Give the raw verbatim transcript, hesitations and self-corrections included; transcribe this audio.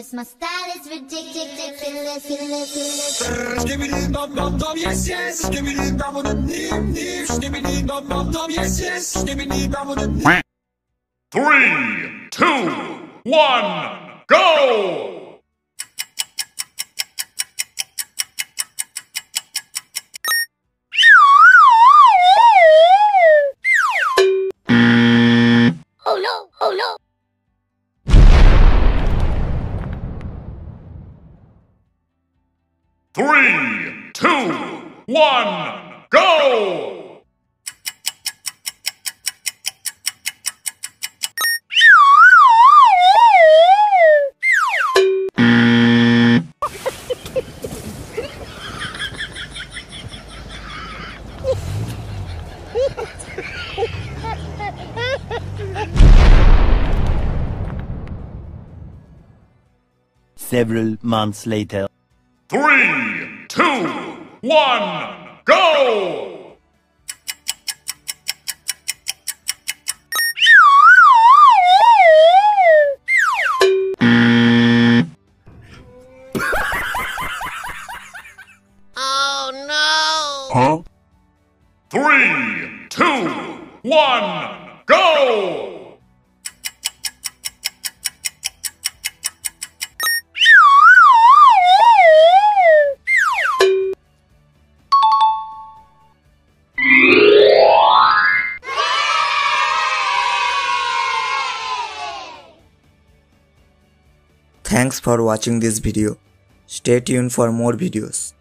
'cause my style is ridiculous. Skibbity dum dum dum, yes yes. Skibbity dum dum dim dim. Skibbity dum dum dum, yes yes. Skibbity dum dum. Three, two, one, go! Oh no! Oh no! Three, two, one, go! Several months later. Three, two, one, go! Oh no! Huh? Three, two, one, go! Thanks for watching this video. Stay tuned for more videos.